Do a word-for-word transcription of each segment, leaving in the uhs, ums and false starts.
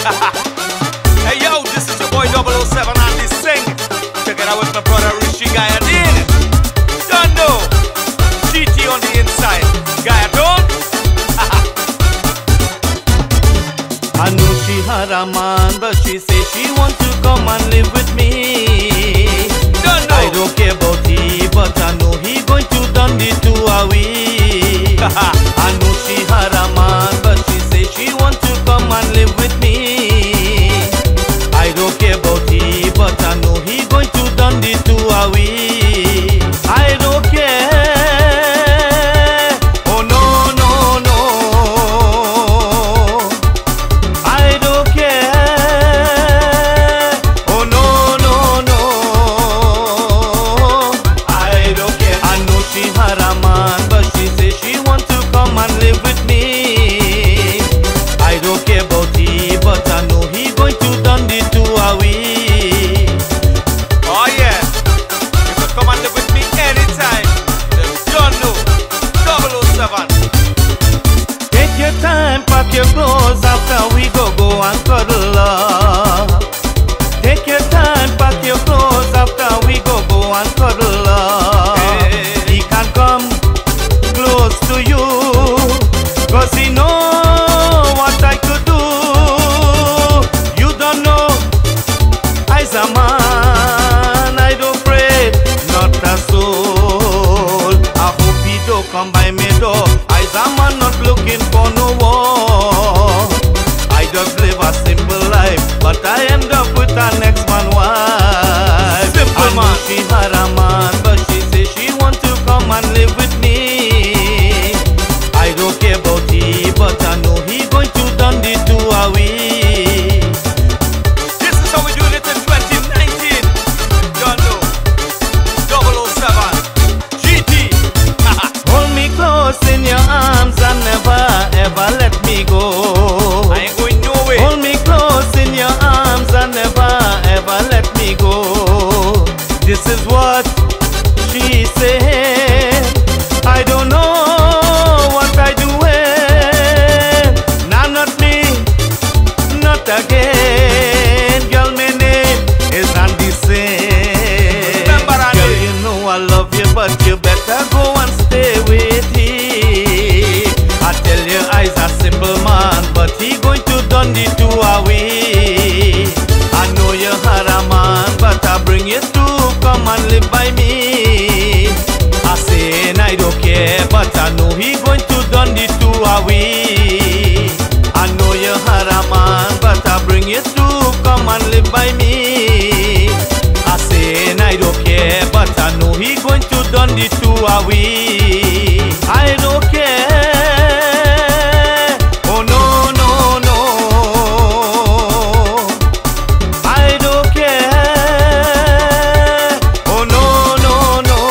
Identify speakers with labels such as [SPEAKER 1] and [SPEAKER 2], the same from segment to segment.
[SPEAKER 1] Hey yo, this is your boy double oh seven and this sing. Check it out with my brother Rishi Gaia Dean. Dondo, G T on the inside. Gaia don't.
[SPEAKER 2] I knew she had a man, but she said she want to come and live with me.
[SPEAKER 1] Dondo.
[SPEAKER 2] I don't care about he, but I know he going to Dundee to Hawaii. I know she had a man, but she said she want to come and live with me. I don't care about he, but I know he going to Dundee to Hawaii. I don't care. Oh no no no. I don't care. Oh no no no. I don't care. I know she had a man, but she said she want to come and live with me. I don't care about he, but I know he going to Dundee to Hawaii.
[SPEAKER 1] Oh yeah, you can come and live with me anytime. Just don't know. double oh seven.
[SPEAKER 2] Take your time, pack your clothes after we go go and cuddle up. Take your time, pack your clothes after we go go and cuddle up.
[SPEAKER 1] Hey.
[SPEAKER 2] He can come close to you, cause he know what I could do. You don't know, I's a man, I don't fret, not a soul. I hope he don't come by me door. I's a man not looking for no war. I just live a simple life, but I end up with an ex-man wife.
[SPEAKER 1] Simple
[SPEAKER 2] I know
[SPEAKER 1] man.
[SPEAKER 2] she had a man, but she say she want to come and live with me. I don't care about he, but I know he going to Dundee to Hawaii.
[SPEAKER 1] This is how we doing it in twenty nineteen. Don't know. double oh seven. G T.
[SPEAKER 2] Hold me close in your arms and never ever let me go.
[SPEAKER 1] I ain't going nowhere.
[SPEAKER 2] Hold me close in your arms and never ever let me go. This is what she said. I don't know what I doing. Nah, not me, not again. Girl, my name is Andy Singh.
[SPEAKER 1] Remember, Andy.
[SPEAKER 2] Girl, you know I love you, but you better go and stay with him. I tell you, I's a simple man, but he going to Dundee to Hawaii. I know you had a man, but I bring you to come and live by me. I say I don't care, but I know he going to Dundee to Hawaii. I know you had a man, but I bring you to come and live by me. I say I don't care, but I know he going to Dundee to Hawaii. I don't care. Oh no no no. I don't care. Oh no no no.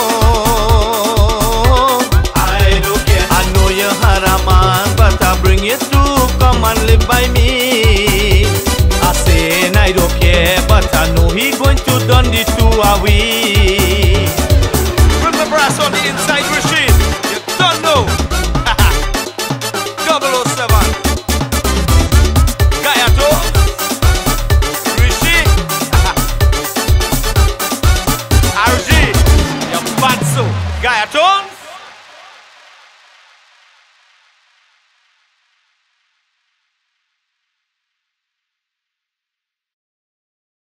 [SPEAKER 2] I don't care. I know you had a man, but I bring you to come and live by me.